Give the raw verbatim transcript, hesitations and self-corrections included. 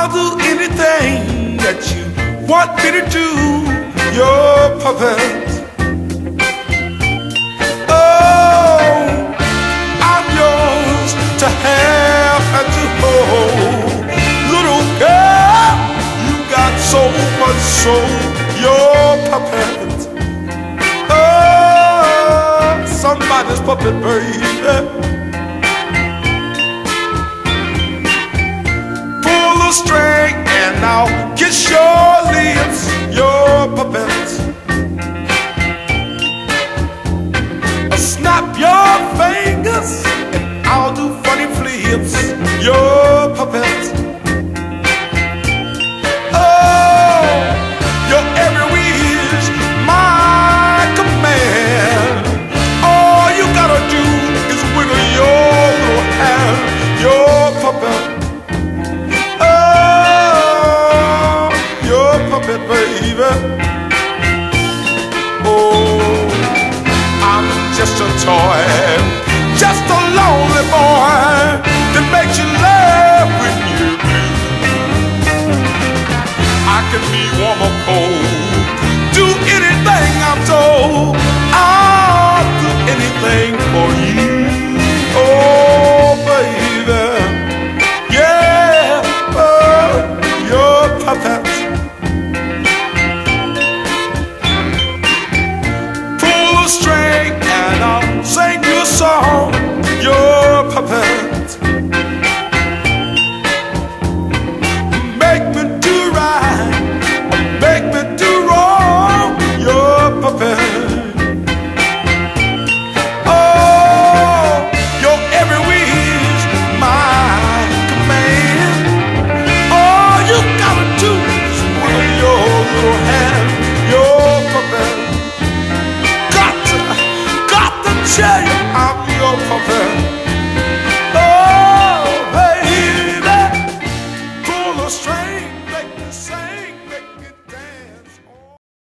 I'll do anything that you want me to do. Your puppet. Oh, I'm yours to have and to hold. Little girl, you got so much soul. Your puppet. Oh, somebody's puppet, baby. Strength and I'll kiss your lips, your puppet. I'll snap your fingers and I'll do funny flips, your puppet. Oh, your every wish, my command. All you gotta do is wiggle your little hand, your puppet. Baby, oh, I'm just a toy, just a lonely boy that makes you laugh when you're blue. I can be warm or cold, do anything I'm told. I'll do anything for you, oh baby, yeah, oh, your puppet. Strength and I'll sing you a song, your puppet. Make me do right, make me do wrong, your puppet. Oh, your every wish, my command. All you gotta do is wiggle your little hand, your puppet. Tell you I'm your puppet.